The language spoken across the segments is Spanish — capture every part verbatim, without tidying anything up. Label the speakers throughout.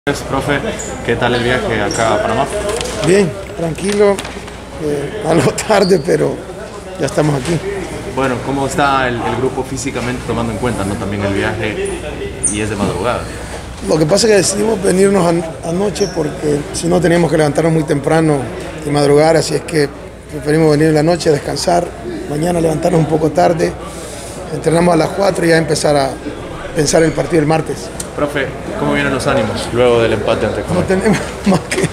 Speaker 1: Profe, ¿qué tal el viaje acá a Panamá?
Speaker 2: Bien, tranquilo, eh, algo tarde, pero ya estamos aquí.
Speaker 1: Bueno, ¿cómo está el, el grupo físicamente tomando en cuenta, ¿no? También el viaje y es de madrugada?
Speaker 2: Lo que pasa es que decidimos venirnos an anoche porque si no teníamos que levantarnos muy temprano y madrugar, así es que preferimos venir en la noche a descansar, mañana levantarnos un poco tarde, entrenamos a las cuatro y ya empezar a pensar el partido el martes.
Speaker 1: Profe, ¿cómo vienen los ánimos luego del empate ante Jamaica?
Speaker 2: No tenemos más que...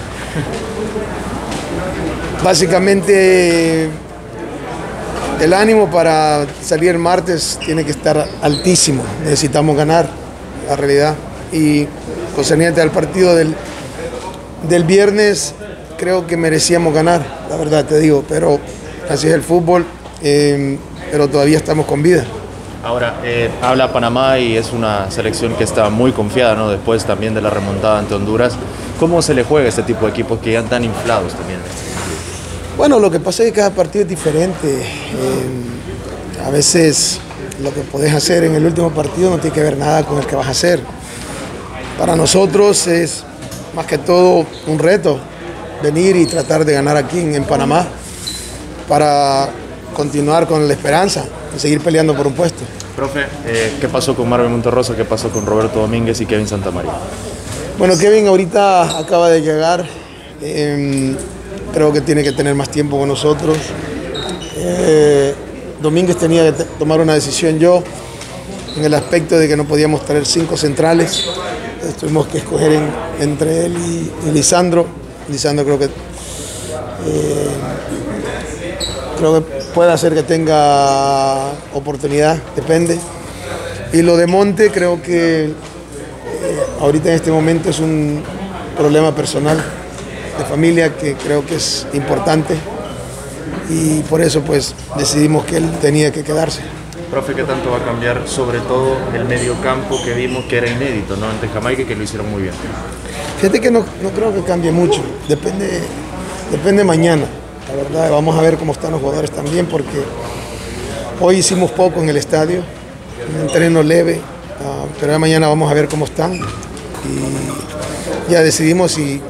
Speaker 2: Básicamente, el ánimo para salir el martes tiene que estar altísimo. Necesitamos ganar, la realidad. Y concerniente al partido del, del viernes, creo que merecíamos ganar, la verdad te digo. Pero así es el fútbol, eh, pero todavía estamos con vida.
Speaker 1: Ahora, eh, habla Panamá y es una selección que está muy confiada, ¿no? Después también de la remontada ante Honduras. ¿Cómo se le juega a este tipo de equipos que ya están inflados también?
Speaker 2: Bueno, lo que pasa es que cada partido es diferente. Eh, a veces lo que podés hacer en el último partido no tiene que ver nada con el que vas a hacer. Para nosotros es más que todo un reto venir y tratar de ganar aquí en, en Panamá para continuar con la esperanza de seguir peleando por un puesto.
Speaker 1: Profe, eh, ¿qué pasó con Marvin Monterroso? ¿Qué pasó con Roberto Domínguez y Kevin Santamaría?
Speaker 2: Bueno, Kevin ahorita acaba de llegar. Eh, creo que tiene que tener más tiempo con nosotros. Eh, Domínguez tenía que tomar una decisión yo en el aspecto de que no podíamos traer cinco centrales. Entonces, tuvimos que escoger en, entre él y, y Lisandro. Lisandro creo que eh, creo que puede hacer que tenga oportunidad, depende. Y lo de Monte creo que eh, ahorita en este momento es un problema personal de familia que creo que es importante y por eso pues decidimos que él tenía que quedarse.
Speaker 1: Profe, ¿qué tanto va a cambiar sobre todo el medio campo que vimos que era inédito, ¿no? Ante Jamaica, que lo hicieron muy bien?
Speaker 2: Fíjate que no, no creo que cambie mucho, depende, depende mañana. La verdad, vamos a ver cómo están los jugadores también, porque hoy hicimos poco en el estadio, un entreno leve, uh, pero ya mañana vamos a ver cómo están y ya decidimos si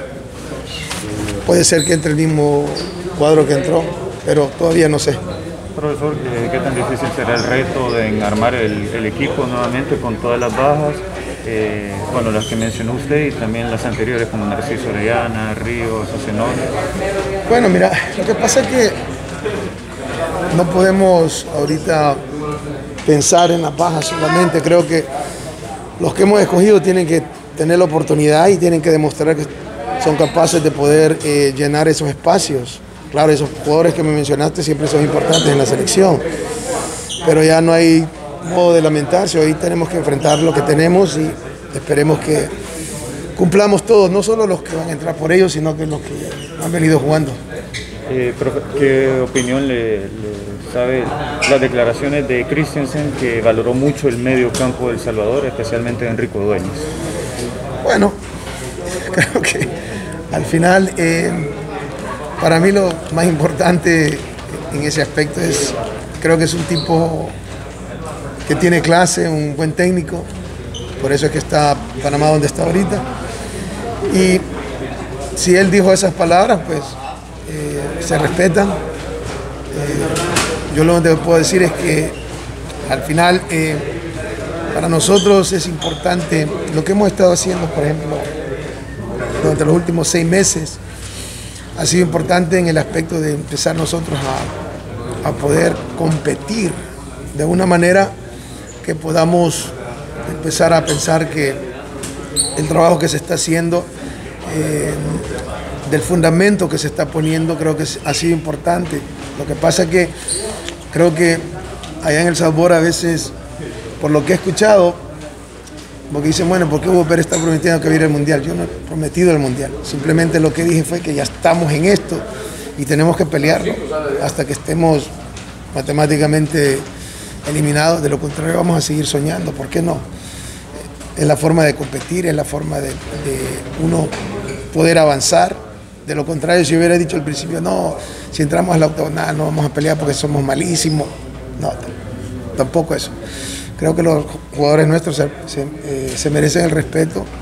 Speaker 2: puede ser que entre el mismo cuadro que entró, pero todavía no sé.
Speaker 3: Profesor, ¿qué tan difícil será el reto de armar el, el equipo nuevamente con todas las bajas? Eh, bueno, las que mencionó usted y también las anteriores como Narciso Orellana, Ríos, Asenón.
Speaker 2: Bueno, mira, lo que pasa es que no podemos ahorita pensar en las bajas solamente. Creo que los que hemos escogido tienen que tener la oportunidad y tienen que demostrar que son capaces de poder eh, llenar esos espacios. Claro, esos jugadores que me mencionaste siempre son importantes en la selección, pero ya no hay modo de lamentarse. Hoy tenemos que enfrentar lo que tenemos y esperemos que cumplamos todos, no solo los que van a entrar por ellos, sino que los que han venido jugando.
Speaker 3: Eh, profe, ¿qué opinión le, le sabe las declaraciones de Christensen, que valoró mucho el medio campo del Salvador, especialmente de Enrico Dueñas?
Speaker 2: Bueno, creo que al final eh, para mí lo más importante en ese aspecto es, creo que es un tipo que tiene clase, un buen técnico, por eso es que está Panamá donde está ahorita. Y si él dijo esas palabras, pues eh, se respetan. Eh, yo lo que puedo decir es que al final eh, para nosotros es importante lo que hemos estado haciendo, por ejemplo, durante los últimos seis meses. Ha sido importante en el aspecto de empezar nosotros a, a poder competir de una manera que podamos empezar a pensar que el trabajo que se está haciendo, eh, del fundamento que se está poniendo, creo que ha sido importante. Lo que pasa es que creo que allá en El Salvador a veces, por lo que he escuchado, porque dicen, bueno, ¿por qué Hugo Pérez está prometiendo que va a ir al Mundial? Yo no he prometido el Mundial. Simplemente lo que dije fue que ya estamos en esto y tenemos que pelearlo hasta que estemos matemáticamente eliminados. De lo contrario, vamos a seguir soñando. ¿Por qué no? Es la forma de competir, es la forma de, de uno poder avanzar. De lo contrario, si hubiera dicho al principio, no, si entramos a la octagonal no vamos a pelear porque somos malísimos. No, tampoco eso. Creo que los jugadores nuestros se, se, eh, se merecen el respeto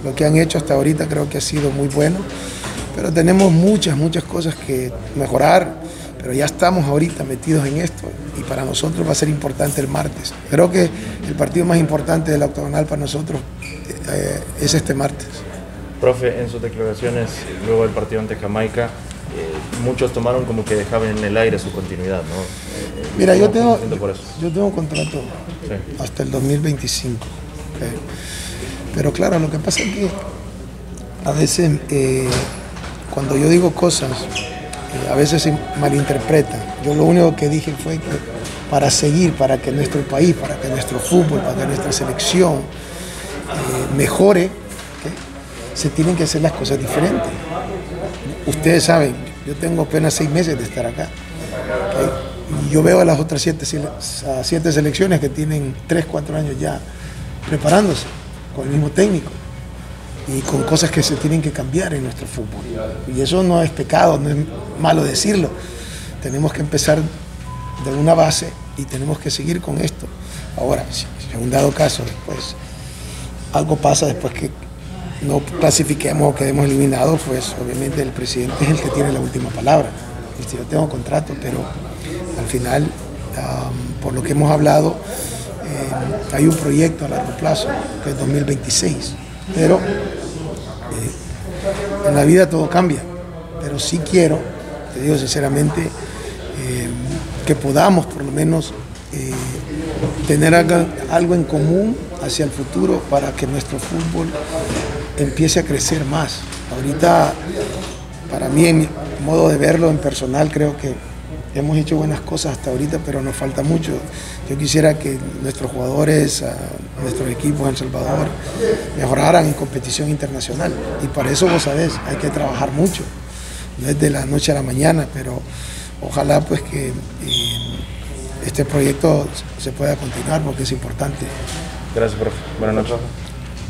Speaker 2: lo que han hecho hasta ahorita creo que ha sido muy bueno, pero tenemos muchas, muchas cosas que mejorar, pero ya estamos ahorita metidos en esto y para nosotros va a ser importante el martes. Creo que el partido más importante de la octogonal para nosotros eh, es este martes.
Speaker 1: Profe, en sus declaraciones luego del partido ante Jamaica, eh, muchos tomaron como que dejaban en el aire su continuidad, ¿no? Eh,
Speaker 2: Mira, yo tengo,
Speaker 1: por eso?
Speaker 2: yo tengo un contrato sí. hasta el dos mil veinticinco. Okay. Pero claro, lo que pasa es que a veces eh, cuando yo digo cosas, eh, a veces se malinterpretan. Yo lo único que dije fue que para seguir, para que nuestro país, para que nuestro fútbol, para que nuestra selección eh, mejore, ¿okay? Se tienen que hacer las cosas diferentes. Ustedes saben, yo tengo apenas seis meses de estar acá. ¿Okay? Y yo veo a las otras siete, a siete selecciones que tienen tres, cuatro años ya preparándose con el mismo técnico y con cosas que se tienen que cambiar en nuestro fútbol. Y eso no es pecado, no es malo decirlo. Tenemos que empezar de una base y tenemos que seguir con esto. Ahora, si en un dado caso después algo pasa después que no clasifiquemos o quedemos eliminados, pues obviamente el presidente es el que tiene la última palabra. Yo tengo contrato, pero al final, um, por lo que hemos hablado, eh, hay un proyecto a largo plazo, que es dos mil veintiséis, pero eh, en la vida todo cambia, pero sí quiero, te digo sinceramente, eh, que podamos por lo menos eh, tener algo, algo en común hacia el futuro para que nuestro fútbol empiece a crecer más. Ahorita, para mí, en mi modo de verlo en personal, creo que hemos hecho buenas cosas hasta ahorita, pero nos falta mucho. Yo quisiera que nuestros jugadores, uh, nuestros equipos en El Salvador, mejoraran en competición internacional. Y para eso, vos sabés, hay que trabajar mucho. No es de la noche a la mañana, pero ojalá pues que eh, este proyecto se pueda continuar porque es importante.
Speaker 1: Gracias, profe. Buenas noches.